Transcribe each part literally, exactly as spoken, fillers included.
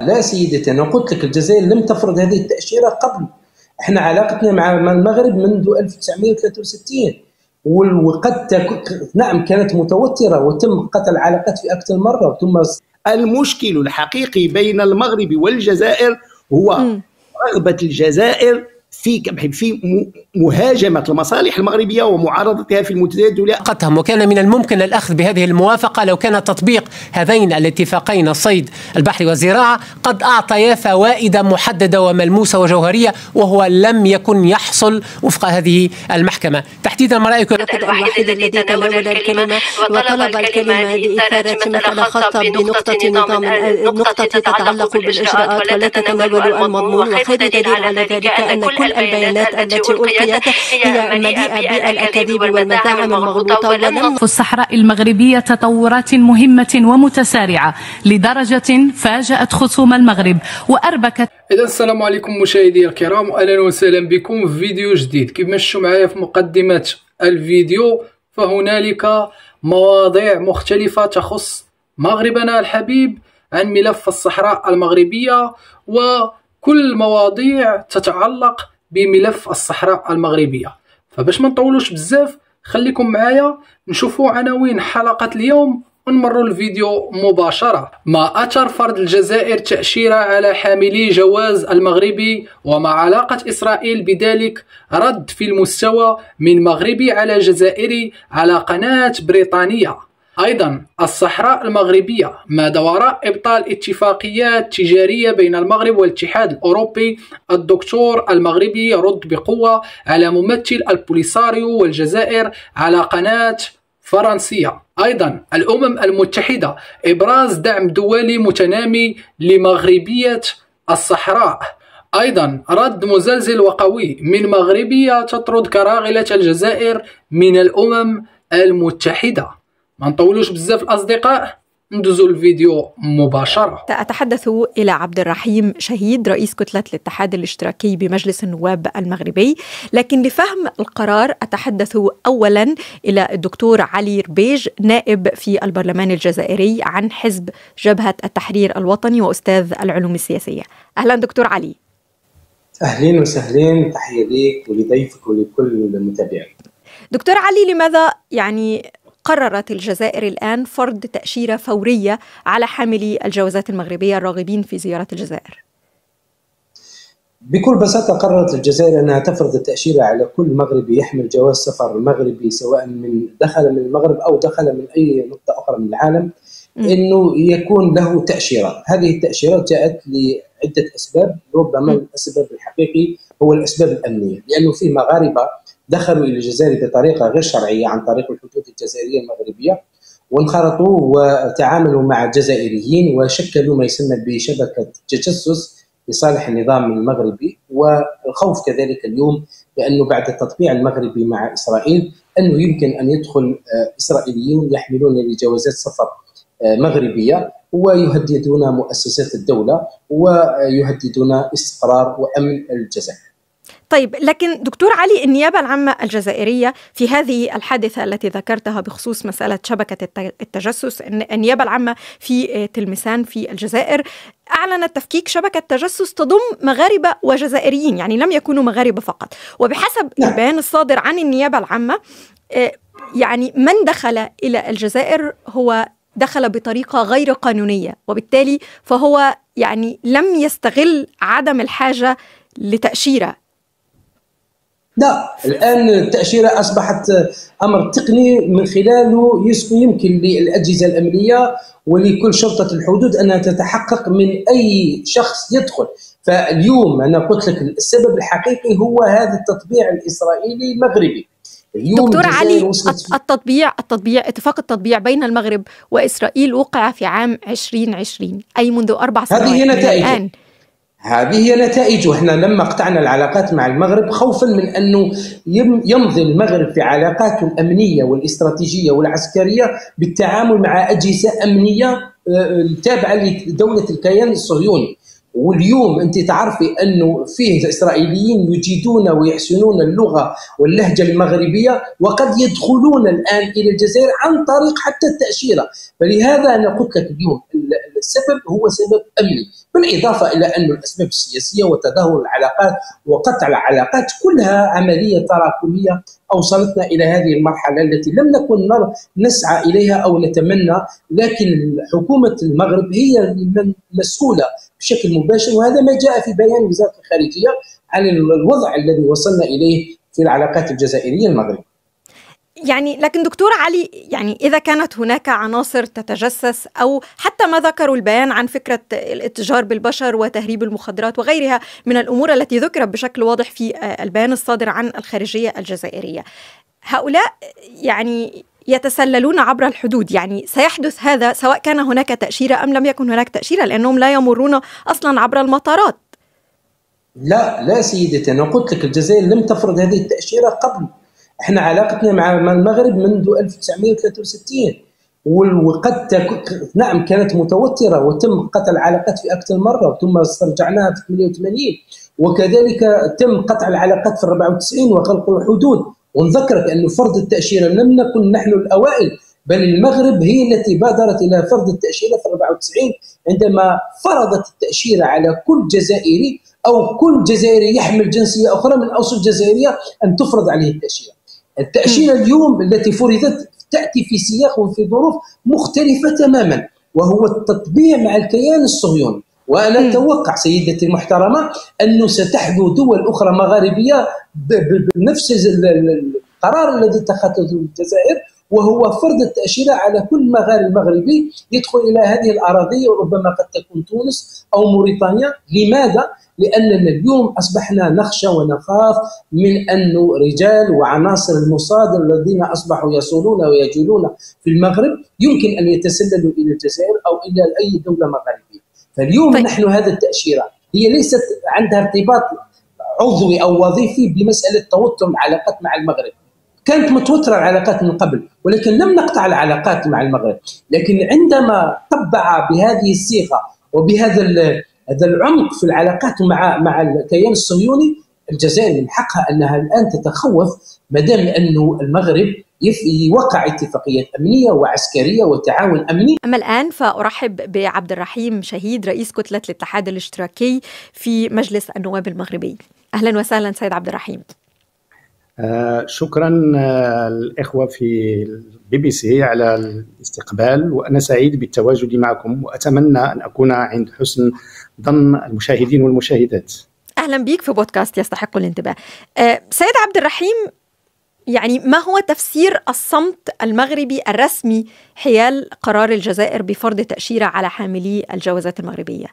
لا سيدتي، أنا قلت لك الجزائر لم تفرض هذه التأشيرة قبل. احنا علاقتنا مع المغرب منذ ألف وتسعمائة وثلاثة وستين، وقد تك... نعم كانت متوترة وتم قطع العلاقات في أكثر مرة. ثم المشكل الحقيقي بين المغرب والجزائر هو م. رغبة الجزائر في في مهاجمة المصالح المغربية ومعارضتها في المنتديات الدولية. قطهم، وكان من الممكن الأخذ بهذه الموافقة لو كان تطبيق هذين الاتفاقين الصيد البحري والزراعة قد أعطيا فوائد محددة وملموسة وجوهرية، وهو لم يكن يحصل وفق هذه المحكمة. تحديدا ما رأيك؟ الوحيد الذي تناول الكلمة وطلب الكلمة لإثارة مسألة خاصة بنقطة نظام نقطة تتعلق بالإجراءات ولا تتناول المضمون، وخير دليل على ذلك أن كل البيانات التي ألقيت هي مليئة بالأكاذيب والمزاعم المغلوطة. ولم في الصحراء المغربية تطورات مهمة ومتسارعة لدرجة فاجأت خصوم المغرب وأربكت. إذا السلام عليكم مشاهدي الكرام، أهلا وسهلا بكم في فيديو جديد. كما شفتوا معايا في مقدمة الفيديو فهنالك مواضيع مختلفة تخص مغربنا الحبيب عن ملف الصحراء المغربية، وكل مواضيع تتعلق بملف الصحراء المغربية. فباش ما نطولوش بزاف خليكم معايا نشوفوا عناوين حلقة اليوم ونمروا الفيديو مباشرة. ما أثر فرض الجزائر تأشيرة على حاملي جواز المغربي، وما علاقة إسرائيل بذلك؟ رد في المستوى من مغربي على جزائري على قناة بريطانية. أيضا الصحراء المغربية، ماذا وراء إبطال اتفاقيات تجارية بين المغرب والاتحاد الأوروبي؟ الدكتور المغربي يرد بقوة على ممثل البوليساريو والجزائر على قناة فرنسية. أيضا الأمم المتحدة، إبراز دعم دولي متنامي لمغربية الصحراء. أيضا رد مزلزل وقوي من مغربية تطرد كراغلة الجزائر من الأمم المتحدة. ما نطولوش بزاف الأصدقاء، ندوزو الفيديو مباشرة. أتحدث إلى عبد الرحيم شهيد رئيس كتلة الاتحاد الاشتراكي بمجلس النواب المغربي، لكن لفهم القرار أتحدث أولا إلى الدكتور علي ربيج نائب في البرلمان الجزائري عن حزب جبهة التحرير الوطني وأستاذ العلوم السياسية. أهلا دكتور علي. أهلين وسهلين، تحية ليك ولضيفك ولكل المتابعين. دكتور علي، لماذا يعني قررت الجزائر الآن فرض تأشيرة فورية على حاملي الجوازات المغربية الراغبين في زيارة الجزائر؟ بكل بساطة قررت الجزائر أنها تفرض التأشيرة على كل مغربي يحمل جواز سفر مغربي، سواء من دخل من المغرب أو دخل من أي نقطة أخرى من العالم، أنه يكون له تأشيرة. هذه التأشيرات جاءت لعدة أسباب، ربما السبب الحقيقي هو الأسباب الأمنية، لأنه في مغاربة دخلوا إلى الجزائر بطريقة غير شرعية عن طريق الحدود الجزائرية المغربية، وانخرطوا وتعاملوا مع الجزائريين وشكلوا ما يسمى بشبكة تجسس لصالح النظام المغربي. والخوف كذلك اليوم بأنه بعد التطبيع المغربي مع إسرائيل أنه يمكن أن يدخل إسرائيليون يحملون لجوازات سفر مغربية ويهددون مؤسسات الدولة ويهددون استقرار وأمن الجزائر. طيب، لكن دكتور علي، النيابة العامة الجزائرية في هذه الحادثة التي ذكرتها بخصوص مسألة شبكة التجسس، النيابة العامة في تلمسان في الجزائر أعلنت تفكيك شبكة تجسس تضم مغاربة وجزائريين، يعني لم يكونوا مغاربة فقط. وبحسب البيان الصادر عن النيابة العامة يعني من دخل إلى الجزائر هو دخل بطريقة غير قانونية، وبالتالي فهو يعني لم يستغل عدم الحاجة لتأشيرة. لا، الآن التأشيرة أصبحت أمر تقني من خلاله يمكن للأجهزة الأمنية ولكل شرطة الحدود أنها تتحقق من أي شخص يدخل. فاليوم أنا قلت لك السبب الحقيقي هو هذا التطبيع الإسرائيلي المغربي. دكتور علي، التطبيع التطبيع اتفاق التطبيع بين المغرب وإسرائيل وقع في عام عشرين عشرين، أي منذ أربع سنوات. هذه هي نتائجه. هذه هي نتائجه. احنا لما قطعنا العلاقات مع المغرب خوفا من انه يمضي المغرب في علاقاته الامنيه والاستراتيجيه والعسكريه بالتعامل مع اجهزه امنيه تابعه لدوله الكيان الصهيوني. واليوم انت تعرفي انه فيه اسرائيليين يجيدون ويحسنون اللغه واللهجه المغربيه وقد يدخلون الان الى الجزائر عن طريق حتى التاشيره. فلهذا انا قلت لك اليوم السبب هو سبب أمني، بالإضافة إلى أن الأسباب السياسية وتدهور العلاقات وقطع العلاقات كلها عملية تراكمية أوصلتنا إلى هذه المرحلة التي لم نكن نسعى إليها أو نتمنى، لكن حكومة المغرب هي المسؤولة بشكل مباشر، وهذا ما جاء في بيان وزارة الخارجية عن الوضع الذي وصلنا إليه في العلاقات الجزائرية المغربية. يعني لكن دكتور علي، يعني إذا كانت هناك عناصر تتجسس أو حتى ما ذكروا البيان عن فكرة الاتجار بالبشر وتهريب المخدرات وغيرها من الأمور التي ذكرت بشكل واضح في البيان الصادر عن الخارجية الجزائرية، هؤلاء يعني يتسللون عبر الحدود، يعني سيحدث هذا سواء كان هناك تأشيرة أم لم يكن هناك تأشيرة، لأنهم لا يمرون أصلا عبر المطارات. لا لا سيدتي، أنا قلت لك الجزائر لم تفرض هذه التأشيرة قبل. احنا علاقتنا مع المغرب منذ ألف وتسعمائة وثلاثة وستين، وقد نعم كانت متوترة وتم قطع العلاقات في أكثر مرة ثم استرجعناها في ثمانية وثمانين، وكذلك تم قطع العلاقات في أربعة وتسعين وغلق الحدود. ونذكرك أن فرض التأشيرة لم نكن نحن الأوائل، بل المغرب هي التي بادرت إلى فرض التأشيرة في أربعة وتسعين عندما فرضت التأشيرة على كل جزائري أو كل جزائري يحمل جنسية أخرى من أصول جزائرية أن تفرض عليه التأشيرة. التأشيرة اليوم التي فرضت تأتي في سياق وفي ظروف مختلفة تماما، وهو التطبيع مع الكيان الصهيوني. وأنا أتوقع سيدتي المحترمة أنه ستحدو دول أخرى مغاربية بنفس القرار الذي اتخذته الجزائر، وهو فرض التأشيرة على كل مغاربي مغربي يدخل إلى هذه الأراضي، وربما قد تكون تونس أو موريتانيا. لماذا؟ لأننا اليوم أصبحنا نخشى ونخاف من أن رجال وعناصر المصاد الذين أصبحوا يصولون ويجولون في المغرب يمكن أن يتسللوا إلى الجزائر أو إلى أي دولة مغربية. فاليوم طيب. نحن هذا التأشيرة هي ليست عندها ارتباط عضوي أو وظيفي بمسألة توتر العلاقات مع المغرب. كانت متوترة العلاقات من قبل، ولكن لم نقطع العلاقات مع المغرب. لكن عندما طبع بهذه الصيغة وبهذا هذا العمق في العلاقات مع مع الكيان الصهيوني، الجزائر من حقها انها الان تتخوف ما دام انه المغرب يوقع اتفاقيات امنيه وعسكريه وتعاون امني. اما الان فارحب بعبد الرحيم شهيد رئيس كتله الاتحاد الاشتراكي في مجلس النواب المغربي. اهلا وسهلا سيد عبد الرحيم. آه شكرا آه الإخوة في البي بي سي على الاستقبال، وأنا سعيد بالتواجد معكم، وأتمنى أن أكون عند حسن ظن المشاهدين والمشاهدات. أهلا بك في بودكاست يستحق الانتباه. آه سيد عبد الرحيم، يعني ما هو تفسير الصمت المغربي الرسمي حيال قرار الجزائر بفرض تأشيرة على حاملي الجوازات المغربية؟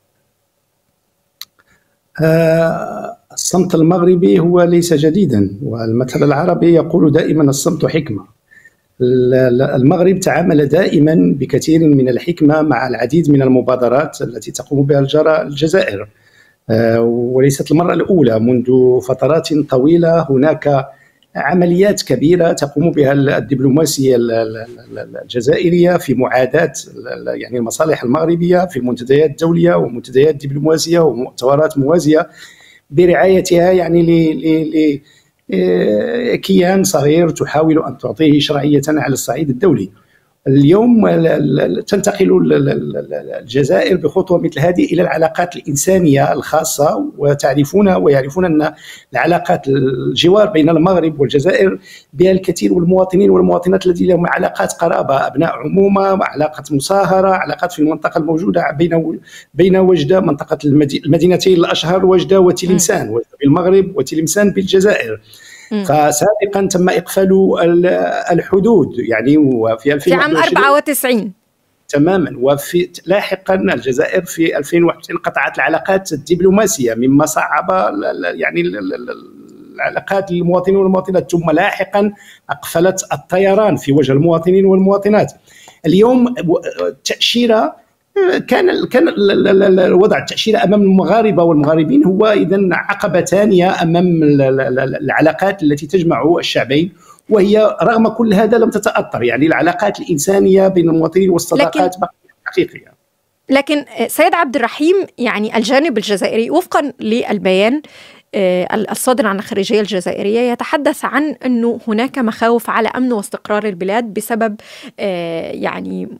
آه الصمت المغربي هو ليس جديدا، والمثل العربي يقول دائما الصمت حكمة. المغرب تعامل دائما بكثير من الحكمة مع العديد من المبادرات التي تقوم بها الجزائر، آه وليست المرة الأولى. منذ فترات طويلة هناك عمليات كبيرة تقوم بها الدبلوماسية الجزائرية في معاداة يعني المصالح المغربية في المنتديات الدولية ومنتديات دبلوماسية ومؤتمرات موازية برعايتها يعني لكيان صغير تحاول أن تعطيه شرعية على الصعيد الدولي. اليوم تنتقل الجزائر بخطوة مثل هذه إلى العلاقات الإنسانية الخاصة، وتعرفون ويعرفون أن العلاقات الجوار بين المغرب والجزائر بها الكثير والمواطنين والمواطنات الذين لهم علاقات قرابة، أبناء عمومة، علاقات مصاهرة، علاقات في المنطقة الموجودة بين بين وجدة، منطقة المدينتين الأشهر وجدة وتلمسان، وجدة بالمغرب وتلمسان بالجزائر. فسابقا تم إقفال الحدود يعني وفي في عام أربعة وتسعين تماما، وفي لاحقا الجزائر في ألفين وواحد وتسعين قطعت العلاقات الدبلوماسية مما صعب يعني العلاقات للمواطنين والمواطنات، ثم لاحقا أقفلت الطيران في وجه المواطنين والمواطنات. اليوم تأشيرة كان كان وضع التأشيرة أمام المغاربة والمغاربين هو إذن عقبة ثانية أمام العلاقات التي تجمع الشعبين، وهي رغم كل هذا لم تتأثر. يعني العلاقات الإنسانية بين المواطنين والصداقات بقيت حقيقية. لكن سيد عبد الرحيم، يعني الجانب الجزائري وفقا للبيان الصادر عن الخارجية الجزائرية يتحدث عن أنه هناك مخاوف على أمن واستقرار البلاد بسبب يعني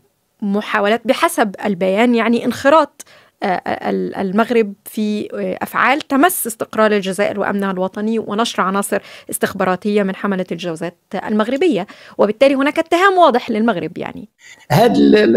محاولات بحسب البيان يعني انخراط المغرب في أفعال تمس استقرار الجزائر وأمنها الوطني ونشر عناصر استخباراتية من حملة الجوزات المغربية، وبالتالي هناك اتهام واضح للمغرب. يعني هذا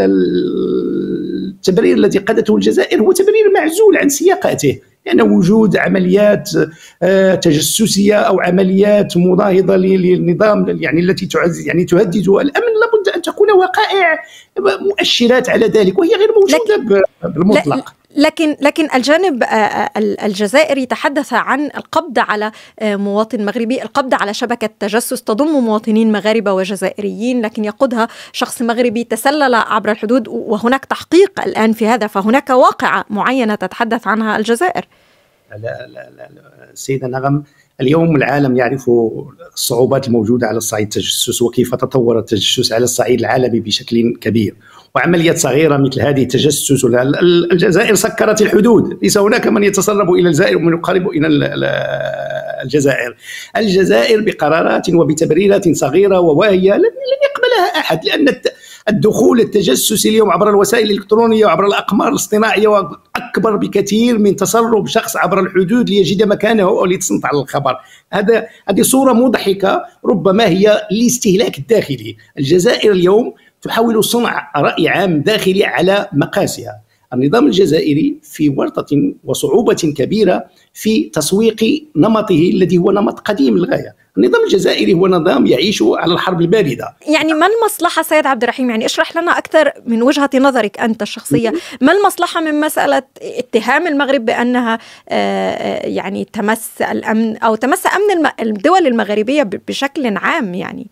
التبرير الذي قادته الجزائر هو تبرير معزول عن سياقاته، لأن يعني وجود عمليات تجسسية أو عمليات مناهضة للنظام يعني التي تعزز يعني تهدد الأمن لابد أن تكون وقائع مؤشرات على ذلك، وهي غير موجودة بالمطلق. لكن لكن الجانب الجزائري تحدث عن القبض على مواطن مغربي، القبض على شبكة تجسس تضم مواطنين مغاربة وجزائريين، لكن يقودها شخص مغربي تسلل عبر الحدود، وهناك تحقيق الآن في هذا، فهناك واقعة معينة تتحدث عنها الجزائر. لا لا لا سيدة نغم، اليوم العالم يعرف الصعوبات الموجودة على الصعيد التجسس وكيف تطور التجسس على الصعيد العالمي بشكل كبير، وعمليات صغيرة مثل هذه التجسس. الجزائر سكرت الحدود، ليس هناك من يتسرب إلى الجزائر ومن يقارب إلى الجزائر. الجزائر بقرارات وبتبريرات صغيرة وواهية لن يقبلها أحد، لأن الدخول التجسسي اليوم عبر الوسائل الإلكترونية وعبر الأقمار الاصطناعية أكبر بكثير من تسرب شخص عبر الحدود ليجد مكانه أو ليتصنت على الخبر. هذا هذه صورة مضحكة ربما هي الاستهلاك الداخلي. الجزائر اليوم تحاول صنع رأي عام داخلي على مقاسها. النظام الجزائري في ورطة وصعوبة كبيرة في تسويق نمطه الذي هو نمط قديم للغاية. النظام الجزائري هو نظام يعيش على الحرب الباردة. يعني ما المصلحة سيد عبد الرحيم؟ يعني اشرح لنا أكثر من وجهة نظرك أنت الشخصية، ما المصلحة من مسألة اتهام المغرب بأنها يعني تمس الأمن أو تمس أمن الدول المغربية بشكل عام؟ يعني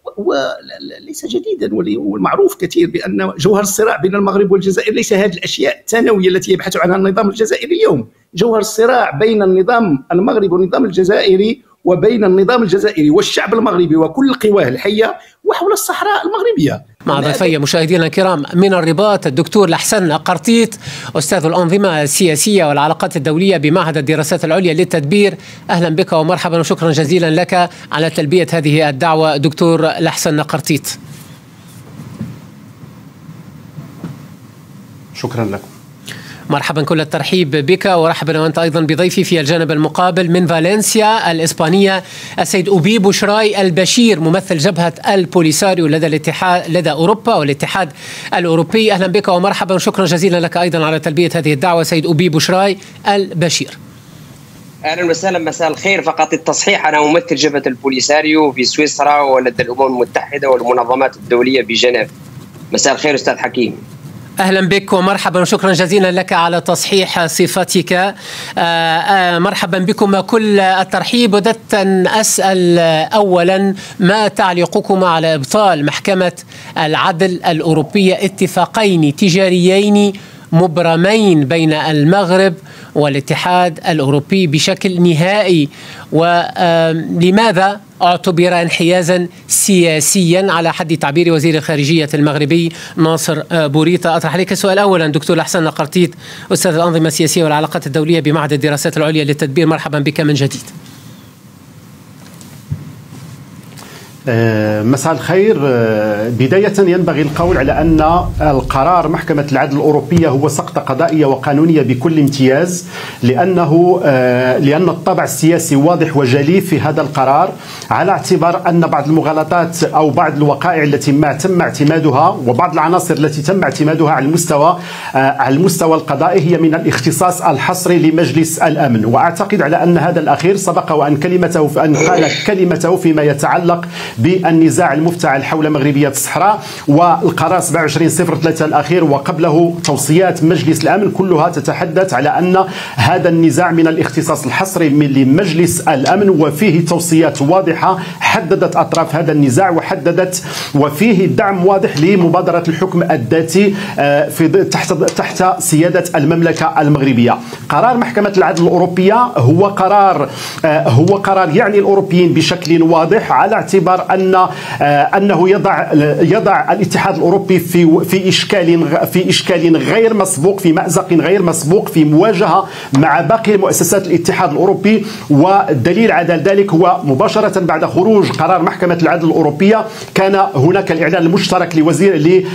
وليس جديدا والمعروف كثير بأن جوهر الصراع بين المغرب والجزائر ليس هذه الأشياء الثانوية التي يبحث عنها النظام الجزائري اليوم. جوهر الصراع بين النظام المغربي والنظام الجزائري وبين النظام الجزائري والشعب المغربي وكل القواه الحية وحول الصحراء المغربية. مع ضيفي مشاهدينا الكرام من الرباط الدكتور لحسن قرطيط، أستاذ الأنظمة السياسية والعلاقات الدولية بمعهد الدراسات العليا للتدبير. أهلا بك ومرحبا وشكرا جزيلا لك على تلبية هذه الدعوة دكتور لحسن قرطيط. شكرا لكم. مرحبا، كل الترحيب بك، ورحبا وأنت أيضا بضيفي في الجانب المقابل من فالنسيا الإسبانية السيد أبي بشراي البشير، ممثل جبهة البوليساريو لدى الاتحاد لدى أوروبا والاتحاد الأوروبي. أهلا بك ومرحبا وشكرا جزيلا لك أيضا على تلبية هذه الدعوة سيد أبي بشراي البشير. اهلا وسهلا، مساء الخير. فقط التصحيح، انا ممثل جبهه البوليساريو في سويسرا ولدى الامم المتحده والمنظمات الدوليه بجنيف. مساء الخير استاذ حكيم. أهلا بك ومرحبا وشكرا جزيلا لك على تصحيح صفتك. آآ آآ مرحبا بكم كل الترحيب. وددت أن أسأل أولا ما تعليقكما على إبطال محكمة العدل الأوروبية اتفاقين تجاريين مبرمين بين المغرب والاتحاد الأوروبي بشكل نهائي، ولماذا اعتبر انحيازا سياسيا على حد تعبير وزير الخارجية المغربي ناصر بوريطة؟ أطرح عليك السؤال أولا دكتور لحسن قرطيط، أستاذ الأنظمة السياسية والعلاقات الدولية بمعهد الدراسات العليا للتدبير. مرحبا بك من جديد. مساء الخير. بداية ينبغي القول على أن القرار محكمة العدل الأوروبية هو سقطة قضائية وقانونية بكل امتياز، لأنه لأن الطابع السياسي واضح وجلي في هذا القرار، على اعتبار أن بعض المغالطات أو بعض الوقائع التي ما تم اعتمادها وبعض العناصر التي تم اعتمادها على المستوى على المستوى القضائي هي من الاختصاص الحصري لمجلس الأمن. وأعتقد على أن هذا الأخير سبق وأن كلمته فأن قال كلمته فيما يتعلق بالنزاع المفتعل حول مغربية الصحراء، والقرار سبعة وعشرين صفر ثلاثة الأخير وقبله توصيات مجلس الأمن كلها تتحدث على أن هذا النزاع من الاختصاص الحصري لمجلس الأمن، وفيه توصيات واضحة حددت أطراف هذا النزاع وحددت وفيه دعم واضح لمبادرة الحكم الذاتي في تحت تحت سيادة المملكة المغربية. قرار محكمة العدل الأوروبية هو قرار هو قرار يعني الأوروبيين بشكل واضح، على اعتبار أن أنه يضع يضع الاتحاد الأوروبي في في إشكال في إشكال غير مسبوق، في مأزق غير مسبوق في مواجهة مع باقي مؤسسات الاتحاد الأوروبي. والدليل على ذلك هو مباشرة بعد خروج خروج قرار محكمة العدل الأوروبية كان هناك الإعلان المشترك لوزير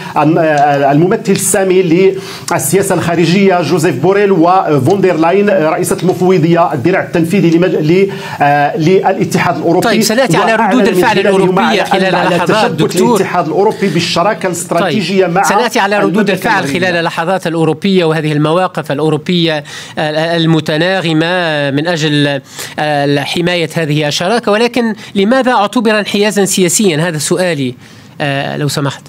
للممثل السامي للسياسة الخارجية جوزيف بوريل وفوندير لاين رئيسة المفوضية الذراع التنفيذي للاتحاد الأوروبي. طيب سنأتي على ردود الفعل الأوروبية خلال لحظات دكتور. الاتحاد الأوروبي بالشراكة الاستراتيجية طيب. مع سنأتي على ردود الفعل خلال اللحظات الأوروبية وهذه المواقف الأوروبية المتناغمة من أجل حماية هذه الشراكة، ولكن لماذا اعتبر انحيازا سياسيا؟ هذا سؤالي لو سمحت،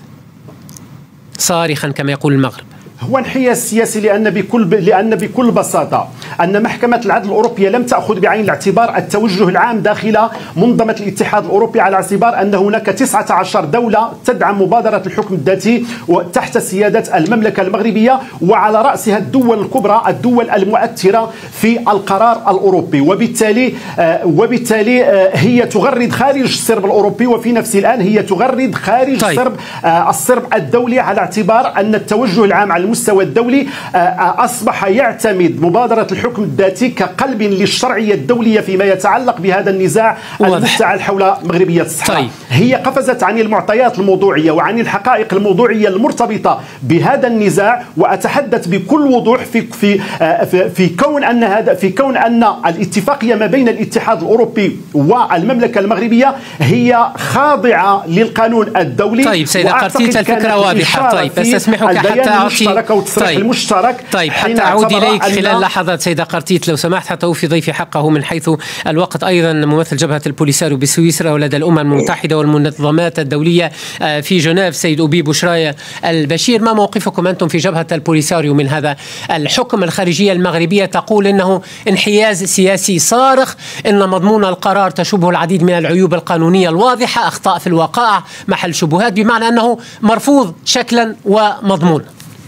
صارخا كما يقول المغرب. هو انحياز سياسي لأن بكل ب... لأن بكل بساطة أن محكمة العدل الأوروبية لم تأخذ بعين الاعتبار التوجه العام داخل منظمة الاتحاد الأوروبي، على اعتبار أن هناك تسعة عشر دولة تدعم مبادرة الحكم الذاتي تحت سيادة المملكة المغربية، وعلى رأسها الدول الكبرى، الدول المؤثرة في القرار الأوروبي، وبالتالي آه وبالتالي آه هي تغرد خارج السرب الأوروبي، وفي نفس الآن هي تغرد خارج طيب. السرب آه السرب الدولي، على اعتبار أن التوجه العام على المستوى الدولي أصبح يعتمد مبادرة الحكم الذاتي كقلب للشرعية الدولية فيما يتعلق بهذا النزاع المفتعل حول مغربية الصحراء. طيب. هي قفزت عن المعطيات الموضوعية وعن الحقائق الموضوعية المرتبطة بهذا النزاع، وأتحدث بكل وضوح في في في, في كون أن هذا في كون أن الاتفاقية ما بين الاتحاد الأوروبي والمملكة المغربية هي خاضعة للقانون الدولي. طيب سيدة قرطيت الفكرة واضحة. طيب بس أسمحك حتى أعطي طيب. المشترك طيب حتى أعود إليك خلال لحظات سيدة قرطيت لو سمحت، حتى أوفي ضيفي حقه من حيث الوقت. أيضا ممثل جبهة البوليساريو بسويسرا ولدى الأمم المتحدة والمنظمات الدولية في جنيف سيد أبي بشراية البشير، ما موقفكم أنتم في جبهة البوليساريو من هذا الحكم؟ الخارجية المغربية تقول إنه انحياز سياسي صارخ، إن مضمون القرار تشوبه العديد من العيوب القانونية الواضحة، أخطاء في الوقائع، محل شبهات، بمعنى أنه مرفوض شكلا ومضمونا.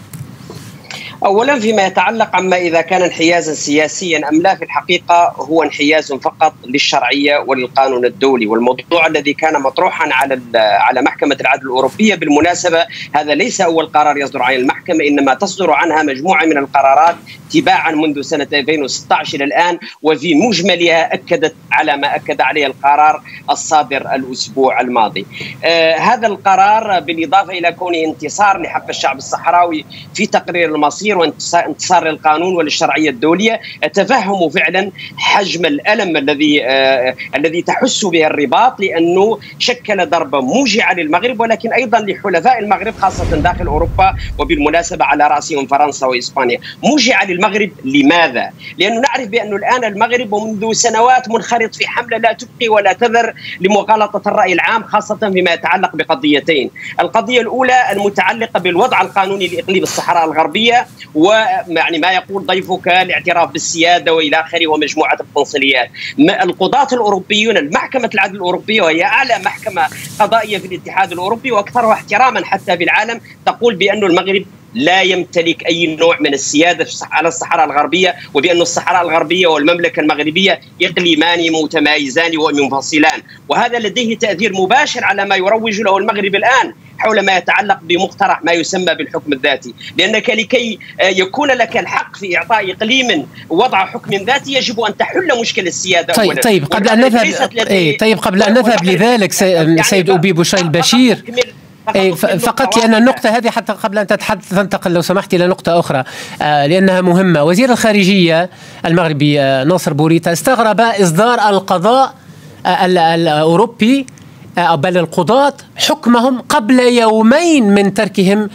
أولا فيما يتعلق عما إذا كان انحيازا سياسيا أم لا، في الحقيقة هو انحياز فقط للشرعية وللقانون الدولي، والموضوع الذي كان مطروحا على على محكمة العدل الأوروبية بالمناسبة هذا ليس أول قرار يصدر عن المحكمة، إنما تصدر عنها مجموعة من القرارات تباعا منذ سنة ألفين وستة عشر إلى الآن، وفي مجملها أكدت على ما أكد عليه القرار الصادر الأسبوع الماضي. آه هذا القرار بالإضافة إلى كونه انتصار لحق الشعب الصحراوي في تقرير المصير وانتصار للقانون وللشرعية الدولية، أتفهم فعلا حجم الألم الذي آه الذي تحس به الرباط، لأنه شكل ضربة موجعة للمغرب ولكن أيضا لحلفاء المغرب خاصة داخل أوروبا، وبالمناسبة على رأسهم فرنسا وإسبانيا. موجعة للمغرب لماذا؟ لأنه نعرف بأن الآن المغرب منذ سنوات منخرط في حملة لا تبقي ولا تذر لمغالطة الرأي العام، خاصة فيما يتعلق بقضيتين. القضية الأولى المتعلقة بالوضع القانوني لإقليم الصحراء الغربية، ويعني ما يقول ضيفك الاعتراف بالسيادة وإلى آخره ومجموعة القنصليات. القضاة الأوروبيون، المحكمة العدل الأوروبية وهي أعلى محكمة قضائية في الاتحاد الأوروبي وأكثرها احتراما حتى في العالم، تقول بأن المغرب لا يمتلك أي نوع من السيادة على الصحراء الغربية، وبأن الصحراء الغربية والمملكة المغربية إقليمان متمايزان ومنفصلان، وهذا لديه تأثير مباشر على ما يروج له المغرب الآن حول ما يتعلق بمقترح ما يسمى بالحكم الذاتي، لأنك لكي يكون لك الحق في إعطاء إقليم وضع حكم ذاتي يجب أن تحل مشكل السيادة. طيب طيب قبل أن نذهب إيه طيب قبل أن نذهب لذلك سيد أبي بشراية البشير، فقط لأن النقطة هذه حتى قبل أن تتحدث تنتقل لو سمحت إلى نقطة أخرى آه لأنها مهمة. وزير الخارجية المغربي آه ناصر بوريتا استغرب إصدار القضاء آه الأوروبي آه بل القضاة حكمهم قبل يومين من تركهم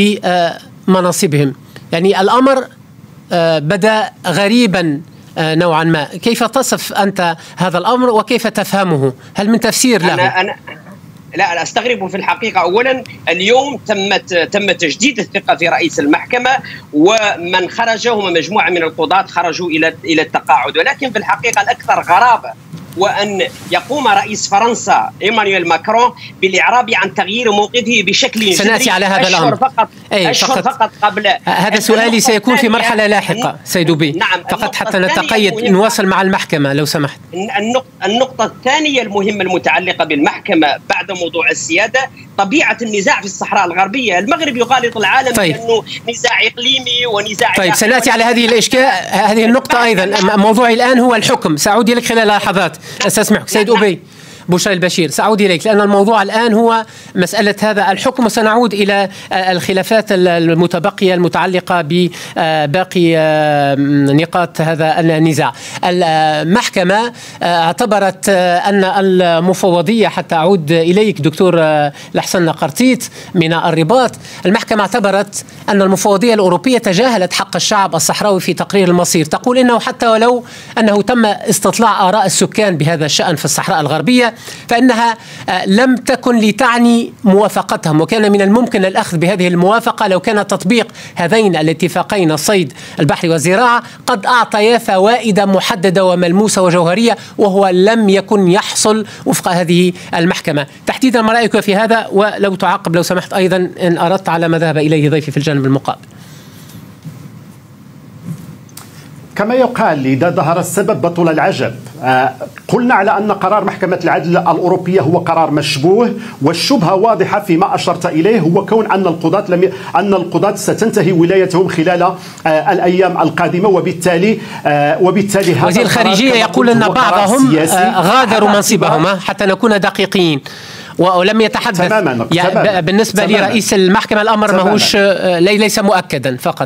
لمناصبهم. يعني الأمر آه بدأ غريبا آه نوعا ما. كيف تصف أنت هذا الأمر وكيف تفهمه؟ هل من تفسير له؟ أنا أنا لا لا استغرب في الحقيقة. أولا اليوم تمت تم تجديد الثقة في رئيس المحكمة، ومن خرج هم مجموعة من القضاة خرجوا إلى إلى التقاعد، ولكن في الحقيقة الأكثر غرابة وأن يقوم رئيس فرنسا إيمانويل ماكرون بالإعراب عن تغيير موقفه بشكل جذري. سنأتي على هذا الأمر فقط أشهر فقط, فقط قبل هذا سؤالي سيكون في مرحلة لاحقة سيد بي. نعم فقط حتى نتقيد نواصل مع المحكمة لو سمحت. النقطة الثانية المهمة المتعلقة بالمحكمة بعد موضوع السيادة طبيعة النزاع في الصحراء الغربية. المغرب يغالط العالم طيب. بأنه نزاع إقليمي ونزاع طيب سنأتي على هذه الإشكال هذه النقطة أيضا. موضوعي الآن هو الحكم، سأعود إليك خلال لحظات. أستسمحك سيد أبي. بشرى البشير، سأعود إليك لأن الموضوع الآن هو مسألة هذا الحكم، وسنعود إلى الخلافات المتبقية المتعلقة بباقي نقاط هذا النزاع. المحكمة اعتبرت أن المفوضية، حتى أعود إليك دكتور لحسن قرطيط من الرباط، المحكمة اعتبرت أن المفوضية الأوروبية تجاهلت حق الشعب الصحراوي في تقرير المصير، تقول إنه حتى ولو أنه تم استطلاع آراء السكان بهذا الشأن في الصحراء الغربية فإنها لم تكن لتعني موافقتهم، وكان من الممكن الأخذ بهذه الموافقة لو كان تطبيق هذين الاتفاقين الصيد البحري والزراعة قد أعطيا فوائد محددة وملموسة وجوهرية، وهو لم يكن يحصل وفق هذه المحكمة. تحديدا ما رأيك في هذا؟ ولو تعقب لو سمحت أيضا إن أردت على ما ذهب إليه ضيفي في الجانب المقابل. كما يقال إذا ظهر السبب بطل العجب. آه قلنا على أن قرار محكمة العدل الأوروبية هو قرار مشبوه، والشبهة واضحة فيما أشرت إليه هو كون أن القضاة لم ي... أن القضاة ستنتهي ولايتهم خلال آه الأيام القادمة، وبالتالي آه وبالتالي هذا وزير الخارجية يقول أن بعضهم آه غادروا منصبهم، حتى نكون دقيقين، ولم يتحدث. تماما. يعني تماما. بالنسبة تماما. لرئيس المحكمة الأمر ماهوش ليس مؤكدا فقط.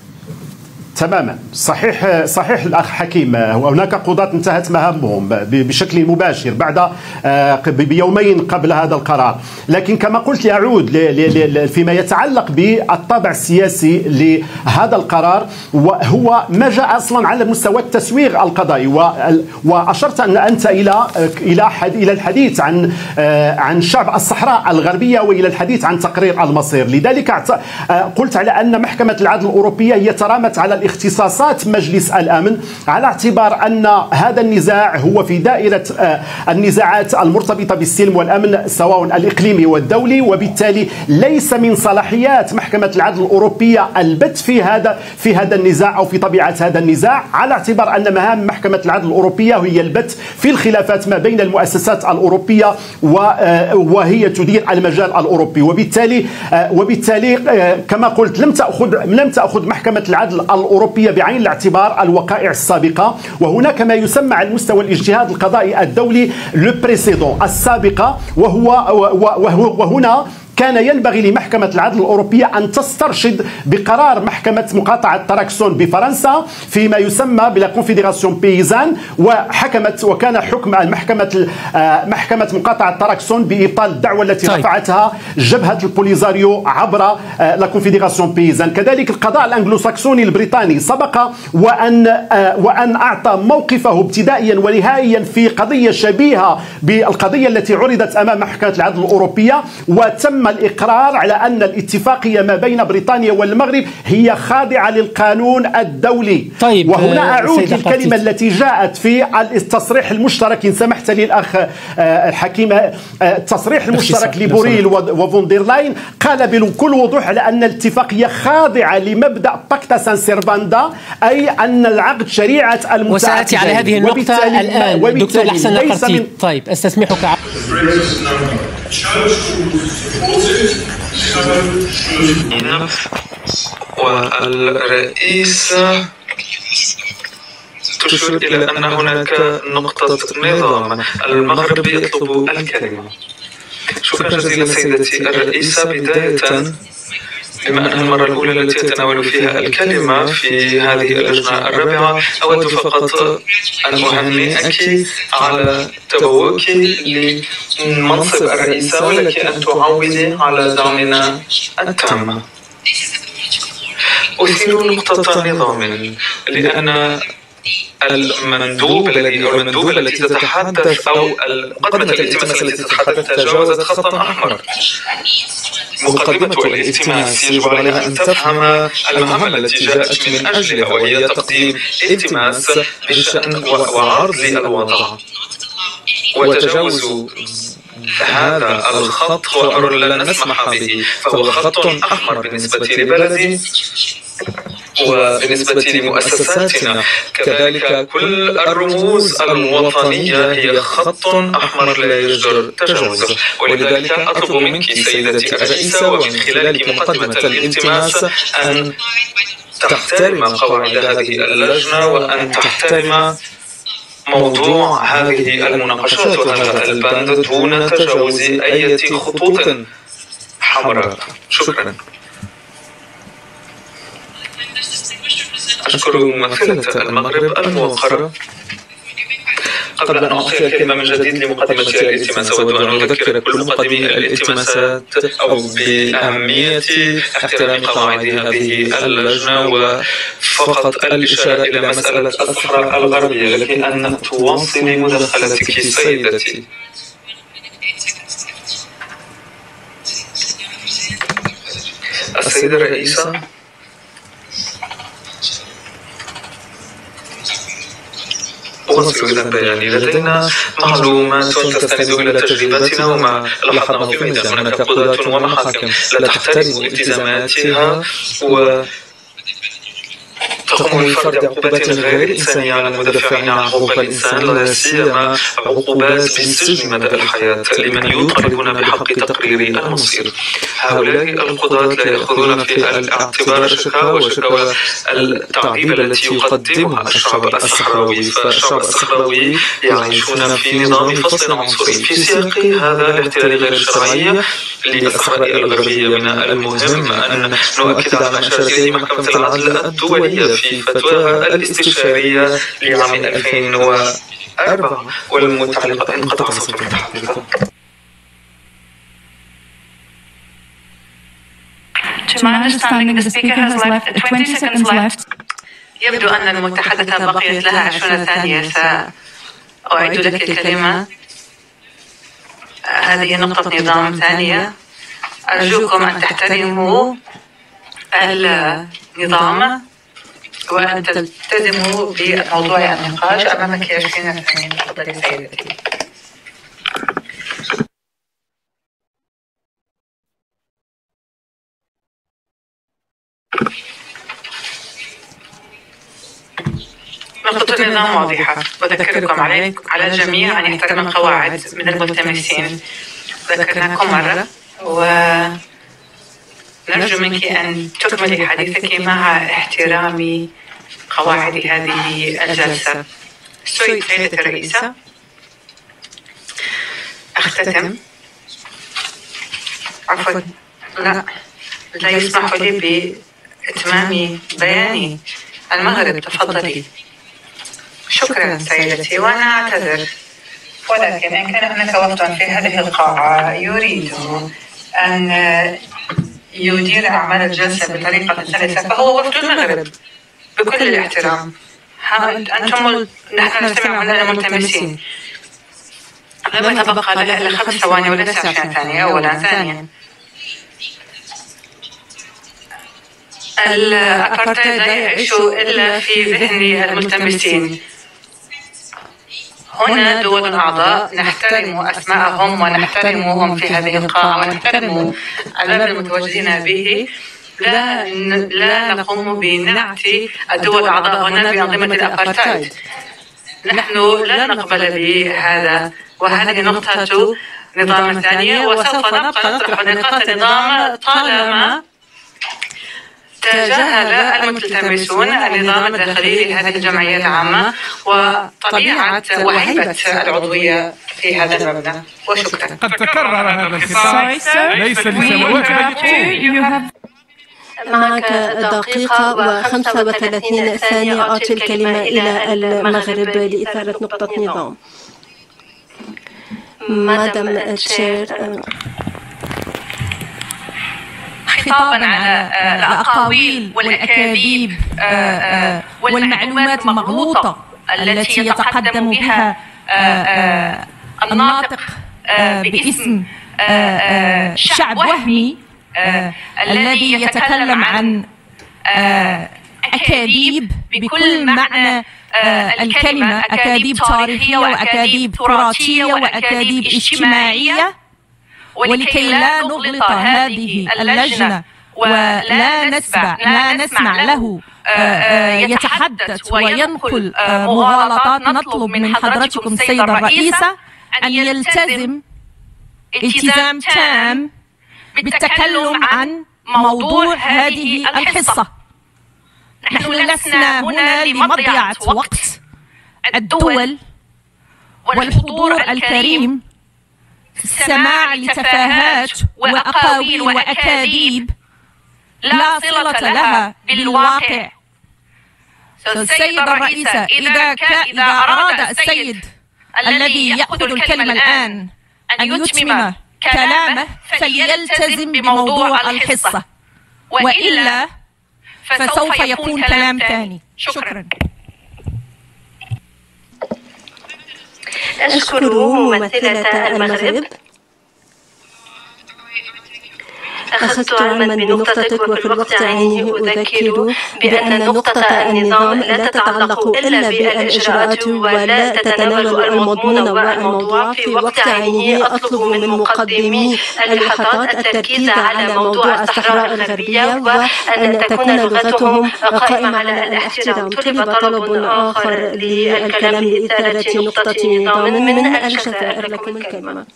تماما صحيح صحيح الأخ حكيم، هناك قضاة انتهت مهامهم بشكل مباشر بعد بيومين قبل هذا القرار، لكن كما قلت يعود فيما يتعلق بالطابع السياسي لهذا القرار، وهو ما جاء أصلا على مستوى التسويغ القضائي، وأشرت أن أنت إلى إلى إلى الحديث عن عن شعب الصحراء الغربية وإلى الحديث عن تقرير المصير. لذلك قلت على أن محكمة العدل الأوروبية هي ترامت على اختصاصات مجلس الأمن، على اعتبار أن هذا النزاع هو في دائرة النزاعات المرتبطة بالسلم والأمن سواء الإقليمي والدولي، وبالتالي ليس من صلاحيات محكمة العدل الأوروبية البت في هذا في هذا النزاع أو في طبيعة هذا النزاع، على اعتبار أن مهام محكمة العدل الأوروبية هي البت في الخلافات ما بين المؤسسات الأوروبية وهي تدير المجال الأوروبي. وبالتالي وبالتالي كما قلت لم تأخذ لم تأخذ محكمة العدل الأوروبية بعين الاعتبار الوقائع السابقة، وهناك ما يسمى على المستوى الاجتهاد القضائي الدولي لو بريسيدون السابقة، وهو وهنا كان ينبغي لمحكمة العدل الأوروبية أن تسترشد بقرار محكمة مقاطعة تراكسون بفرنسا فيما يسمى بلا كونفيدراسيون بيزان، وحكمت وكان حكم المحكمة محكمة مقاطعة تراكسون بإبطال الدعوة التي طيب. رفعتها جبهة البوليزاريو عبر لا كونفيدراسيون بيزان. كذلك القضاء الأنجلو ساكسوني البريطاني سبق وأن وأن أعطى موقفه ابتدائيا ونهائيا في قضية شبيهة بالقضية التي عرضت أمام محكمة العدل الأوروبية، وتم الإقرار على أن الاتفاقية ما بين بريطانيا والمغرب هي خاضعة للقانون الدولي. طيب وهنا أعود للكلمة التي جاءت في التصريح المشترك إن سمحت لي الأخ الحكيم، التصريح المشترك لبوريل وفونديرلاين قال بكل وضوح على أن الاتفاقية خاضعة لمبدأ باكتا سان سيرفاندا، أي أن العقد شريعة المتعاقدين. وسأتي على هذه النقطة الآن دكتور لحسن قرطيط. طيب استسمحك. والرئيس تشير إلى أن هناك نقطة نظام، المغرب يطلب الكلمة. شكرا جزيلا سيدتي الرئيسة. بداية بما أن المرة الأولى التي أتناول فيها الكلمة في هذه اللجنة الرابعة، أود فقط أن أهنئك على تبوؤك لمنصب الرئيسة، ولك أن تعودي على دعمنا التام. أثير نقطة نظام، لأن المندوب الذي أو المندوبة التي تتحدث أو مقدمة الالتماس التي تتحدث تجاوزت خطا أحمر. مقدمة الالتماس يجب عليها أن تفهم المهمة التي جاءت من أجلها، وهي تقديم التماس بشأن وعرض الوضع، وتجاوز هذا الخط هو أمر لن نسمح به، فهو خط أحمر بالنسبة لبلدي وبالنسبة لمؤسساتنا. كذلك كل الرموز الوطنية هي خط أحمر لا يجدر تجاوزه، ولذلك أطلب منك سيدتي الرئيسة ومن خلالك مقدمة الالتماس أن تحترم قواعد هذه اللجنة، وأن تحترم موضوع هذه المناقشات وهذا البند دون تجاوز أي خطوط حمراء. شكرا. أشكر ممثلة المغرب الموقرة. قبل أن أعطي الكلمة من جديد لمقدمة الالتماس، أود أن أذكر كل مقدمي الالتماسات أو بأهمية احترام قواعد هذه اللجنة، وفقط الإشارة إلى مسألة الصحراء الغربية لكي أن تواصلي مداخلتك سيدتي. السيدة الرئيسة، أواصل إذا بياني. لدينا معلومات تستند إلى تجربتنا وما لاحظناه في الميدان. هناك قضاة ومحاكم لا تحترم التزاماتها و تقوم بفرض عقوبات غير إنسانية على المدافعين عن حقوق الإنسان، لا سيما عقوبات بالسجن مدى الحياة لمن يطالبون بحق تقرير المصير. هؤلاء القضاة لا يأخذون في الاعتبار الشكاوى وشكاوى التعذيب التي يقدمها الشعب الصحراوي، فالشعب الصحراوي يعيشون في نظام فصل عنصري. في سياق هذا الاحتلال غير الشرعي للصحراء الغربية، من المهم أن نؤكد على ما أشارت إليه محكمة العدل الدولية في فتواها الاستشارية لعام ألفين وأربعة والمتعلقة انقطع صوت المتحدثة. To my understanding, the speaker has left twenty seconds left. يبدو أن المتحدثة بقيت لها عشرين ثانية. سأعيد لك الكلمة. هذه نقطة نظام ثانية. أرجوكم أن تحترموا النظام وأن تلتزموا بموضوع النقاش. أمامك عشرين ثانية. تفضلي سيدتي. نقطة النظام واضحة، وأذكركم على الجميع أن يحترم القواعد من الملتمسين. ذكرناكم مرة، ونرجو منك أن تكملي حديثك مع احترام قواعد هذه الجلسة. سيدة الرئيسة، أختتم. عفوا، لا لا يسمح لي بإتمام بياني. المغرب، تفضلي. شكرا سيدتي، وأنا أعتذر، ولكن إن كان هناك وقت في هذه القاعة يريد أن يدير أعمال الجلسة بطريقة سلسة فهو وفد المغرب بكل الاحترام. أنتم نحن نستمع من الملتمسين. لم يتبقى لها إلا خمس ثواني وليس عشرين ثانية. أولا. ثانيا، الأبارتايد لا يعيش إلا في ذهن الملتمسين. هنا دول أعضاء نحترم أسماءهم ونحترمهم في هذه القاعة ونحترم الباب المتواجدين به. لا لا نقوم بنعت الدول الأعضاء هنا بأنظمة الأبارتايد. نحن لا نقبل بهذا، وهذه نقطة نظام ثانية، وسوف نبقى نطرح نقاط النظام طالما تجاهل الملتمسون النظام الداخلي لهذه الجمعية العامة وطبيعة وهيبة العضوية في هذا المبنى. وشكرا. قد تكرر هذا الخطاب ليس لسبب. معك دقيقة وخمسة وثلاثين ثانية. أعطي الكلمة إلى المغرب لإثارة نقطة نظام. مادام الشير، خطابا على الأقاويل والأكاذيب والمعلومات المغلوطة التي يتقدم بها الناطق باسم شعب وهمي الذي يتكلم عن أكاذيب بكل معنى الكلمة، أكاذيب تاريخية وأكاذيب تراثية وأكاذيب اجتماعية. ولكي لا نغلط هذه اللجنة ولا نسمع لا نسمع له يتحدث وينقل مغالطات، نطلب من حضرتكم السيدة الرئيسة أن يلتزم التزام تام بالتكلم عن موضوع هذه الحصة. نحن لسنا هنا لمضيعة وقت الدول والحضور الكريم السماع لتفاهات وأقاويل وأكاذيب لا صلة لها بالواقع. السيدة الرئيسة، إذا إذا أراد السيد الذي يأخذ الكلمة الآن أن يتمم كلامه فليلتزم بموضوع الحصة، وإلا فسوف يكون كلام ثاني. شكرا. أشكر ممثلة المغرب. أخذت علما بنقطتك وفي الوقت عينه أذكر بأن نقطة النظام لا تتعلق إلا بالإجراءات ولا تتناول المضمون والموضوع. في وقت عينه أطلب من مقدمي اللقاءات التركيز على موضوع الصحراء الغربية وأن تكون لغتهم قائمة على الاحترام. طلب طلب آخر للكلام لإثارة نقطة نظام من الجزائر. لكم الكلمة.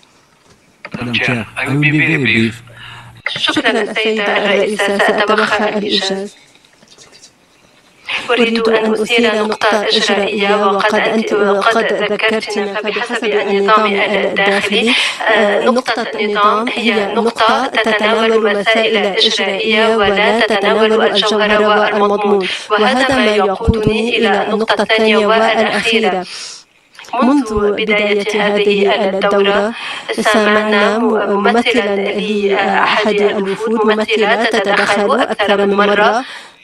شكرا السيدة الرئيسة، سأتوخى الإيجاز. أريد أن أثير نقطة إجرائية وقد أنت قد ذكرتنا. فبحسب النظام الداخلي نقطة النظام هي نقطة تتناول مسائل إجرائية ولا تتناول الجوهر والمضمون، وهذا ما يقودني إلى النقطة الثانية والأخيرة. منذ بداية هذه الدورة سمعنا ممثلا لأحد الوفود ممثلة تتدخل أكثر من مرة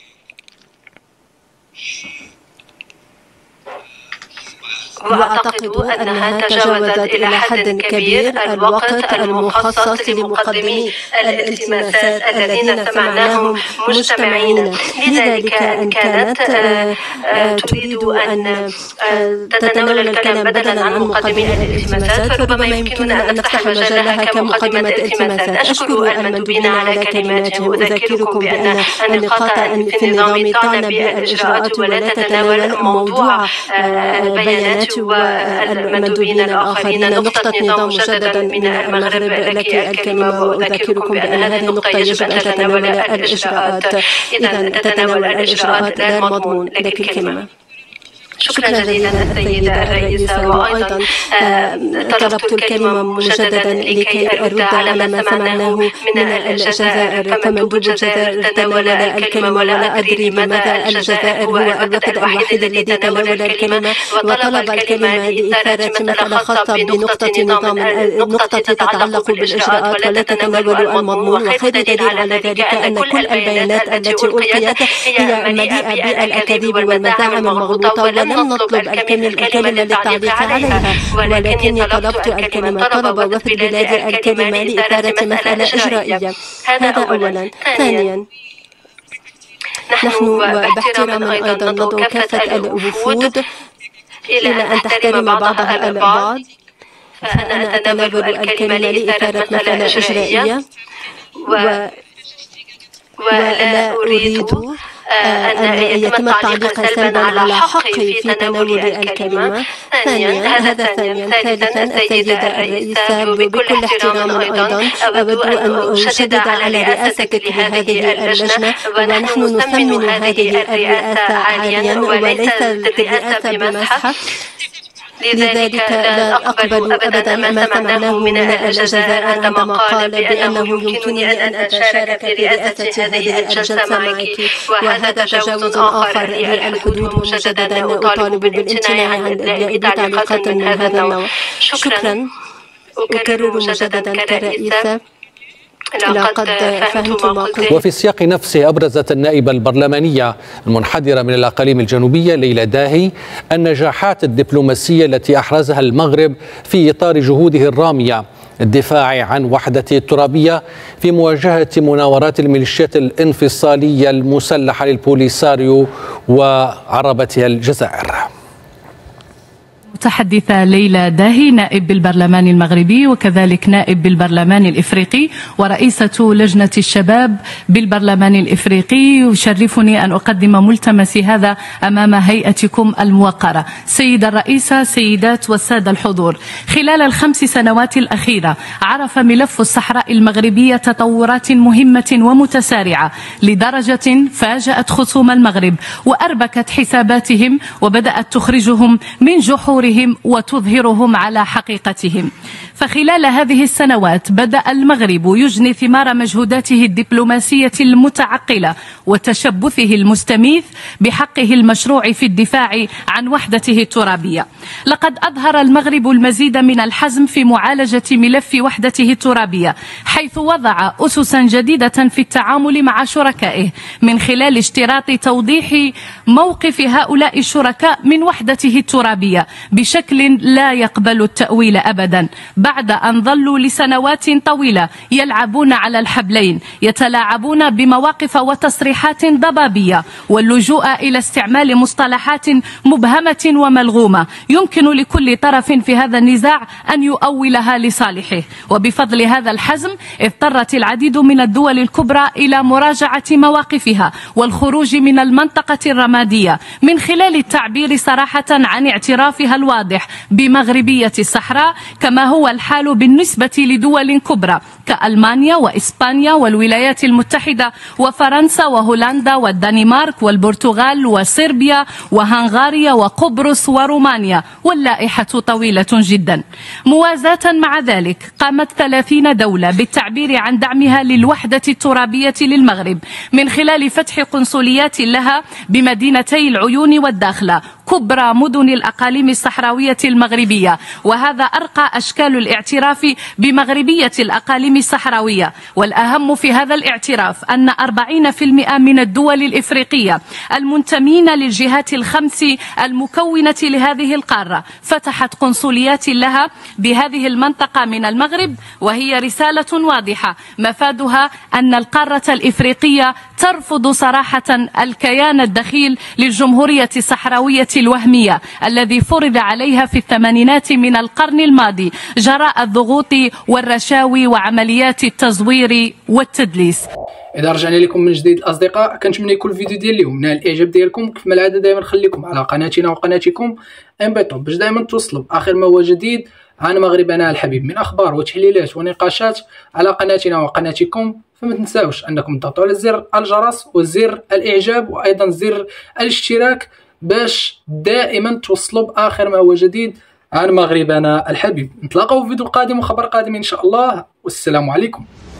وأعتقد أنها تجاوزت إلى حد كبير الوقت المخصص لمقدمي الالتماسات الذين سمعناهم مجتمعين. لذلك إن كانت تريد أن تتناول الكلام بدلا عن مقدمي الالتماسات فربما يمكننا أن نفتح مجال لها كمقدمة الالتماسات. أشكر المندوبين على كلماتهم. أذكركم بأن النقاط في النظام تعنى بالإجراءات ولا تتناول موضوع بيانات والمندوبين الآخرين. نقطة نظام مجددا من المغرب لك الكلمة، وأذكركم بأن هذه النقطة يجب أن تتناول الإجراءات. إذا تتناول الإجراءات لا المضمون. لك الكلمة. شكرا جزيلا السيدة الرئيسة. وأيضا طلبت الكلمة مجددا لكي أرد على ما سمعناه من الجزائر. فمندوب الجزائر تناول الكلمة ولا أدري لماذا الجزائر هو الوفد الوحيد الذي تناول الكلمة وطلب الكلمة لإثارة مسألة خاصة بنقطة نظام النقطة تتعلق بالإجراءات ولا تتناول المضمون. وخير دليل على ذلك أن كل البيانات التي ألقيت هي مليئة بالأكاذيب والمزاعم المغلوطة. لم نطلب الكلمة للتعليق عليها، ولكني طلبت الكلمة. طلب وفد بلادي الكلمة لإثارة مسألة إجرائية. هذا أولا. ثانيا، نحن باحترام أيضا ندعو كافة الوفود إلى أن تحترم بعضها البعض. فأنا أتناول الكلمة لإثارة مسألة إجرائية و ولا أريد أن يتم التعليق سلبا على حقي في تناول الكلمة. ثانيا هذا ثانيا ثالثا السيدة الرئيسة بكل احترام أيضا أود أن أشدد على رئاستك لهذه اللجنة، ونحن نثمن هذه الرئاسة عاليا وليس الرئاسة بمسحة. لذلك لا أقبل أبدا ما سمعناه من الجزائر عندما قال بأنه يمكنني أن أتشارك برئاسة هذه الجلسة معك، وهذا تجاوز آخر للحدود. ومجددا أطالب بالامتناع عن تعليقات من هذا النوع. شكرا. أكرر مجددا كرئيسة لقد فهمت ما قلت. وفي السياق نفسه أبرزت النائبة البرلمانية المنحدرة من الأقاليم الجنوبية ليلى داهي النجاحات الدبلوماسية التي أحرزها المغرب في إطار جهوده الرامية الدفاع عن وحدته الترابية في مواجهة مناورات الميليشيات الانفصالية المسلحة للبوليساريو وعربتها الجزائر. متحدثة ليلى داهي نائب بالبرلمان المغربي وكذلك نائب بالبرلمان الإفريقي ورئيسة لجنة الشباب بالبرلمان الإفريقي. يشرفني أن أقدم ملتمسي هذا أمام هيئتكم الموقرة. سيدة الرئيسة، سيدات والسادة الحضور، خلال الخمس سنوات الأخيرة عرف ملف الصحراء المغربية تطورات مهمة ومتسارعة لدرجة فاجأت خصوم المغرب وأربكت حساباتهم وبدأت تخرجهم من جحور أمورهم وتظهرهم على حقيقتهم. فخلال هذه السنوات بدأ المغرب يجني ثمار مجهوداته الدبلوماسية المتعقلة وتشبثه المستميت بحقه المشروع في الدفاع عن وحدته الترابية. لقد أظهر المغرب المزيد من الحزم في معالجة ملف وحدته الترابية، حيث وضع أسسا جديدة في التعامل مع شركائه من خلال اشتراط توضيح موقف هؤلاء الشركاء من وحدته الترابية بشكل لا يقبل التأويل أبدا، بعد أن ظلوا لسنوات طويلة يلعبون على الحبلين، يتلاعبون بمواقف وتصريحات ضبابية واللجوء إلى استعمال مصطلحات مبهمة وملغومة يمكن لكل طرف في هذا النزاع أن يؤولها لصالحه. وبفضل هذا الحزم اضطرت العديد من الدول الكبرى إلى مراجعة مواقفها والخروج من المنطقة الرمادية من خلال التعبير صراحة عن اعترافها الواضح بمغربية الصحراء، كما هو الحال بالنسبة لدول كبرى كألمانيا وإسبانيا والولايات المتحدة وفرنسا وهولندا والدنمارك والبرتغال وصربيا وهنغاريا وقبرص ورومانيا، واللائحة طويلة جدا. موازاة مع ذلك قامت ثلاثين دولة بالتعبير عن دعمها للوحدة الترابية للمغرب من خلال فتح قنصليات لها بمدينتي العيون والداخلة، كبرى مدن الأقاليم الصحراوية المغربية، وهذا أرقى أشكال الاعتراف بمغربية الأقاليم الصحراوية. والأهم في هذا الاعتراف أن أربعين بالمئة من الدول الإفريقية المنتمين للجهات الخمس المكونة لهذه القارة فتحت قنصليات لها بهذه المنطقة من المغرب، وهي رسالة واضحة مفادها أن القارة الإفريقية ترفض صراحة الكيان الدخيل للجمهورية الصحراوية الوهمية الذي فرض عليها في الثمانينات من القرن الماضي جراء الضغوط والرشاوي وعمليات التزوير والتدليس. إذا رجعنا لكم من جديد الأصدقاء، كنتمنى يكون الفيديو ديال اليوم نال الإعجاب ديالكم. كما العادة دائما نخليكم على قناتنا وقناتكم انبطوا باش دائما توصلوا بآخر ما هو جديد عن مغربنا الحبيب من أخبار وتحليلات ونقاشات على قناتنا وقناتكم. فما تنساوش أنكم تضغطوا على زر الجرس وزر الإعجاب وأيضا زر الاشتراك باش دائما توصلوا بآخر ما هو جديد عن مغربنا الحبيب. نتلاقاو في فيديو قادم وخبر قادم إن شاء الله، والسلام عليكم.